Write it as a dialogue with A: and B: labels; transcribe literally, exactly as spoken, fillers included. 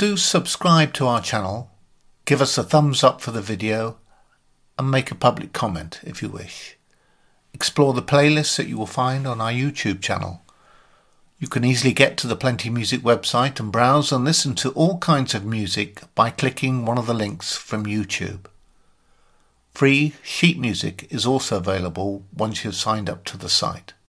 A: do subscribe to our channel, give us a thumbs up for the video and make a public comment if you wish. Explore the playlists that you will find on our YouTube channel. You can easily get to the Plenty Music website and browse and listen to all kinds of music by clicking one of the links from YouTube. Free sheet music is also available once you've signed up to the site.